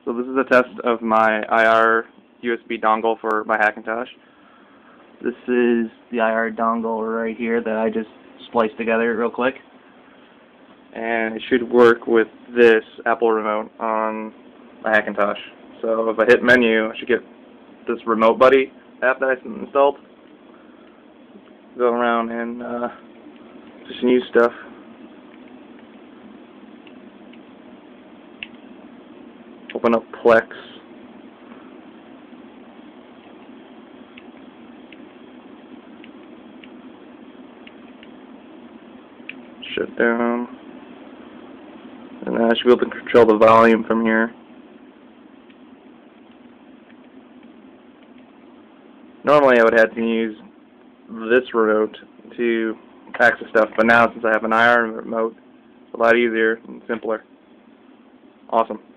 So this is a test of my IR USB dongle for my Hackintosh. This is the IR dongle right here that I just spliced together real quick. And it should work with this Apple remote on my Hackintosh. So if I hit menu, I should get this Remote Buddy app that I installed. Go around and just use stuff. Open up Plex. Shut down. And I should be able to control the volume from here. Normally I would have to use this remote to access stuff, but now since I have an IR remote, it's a lot easier and simpler. Awesome.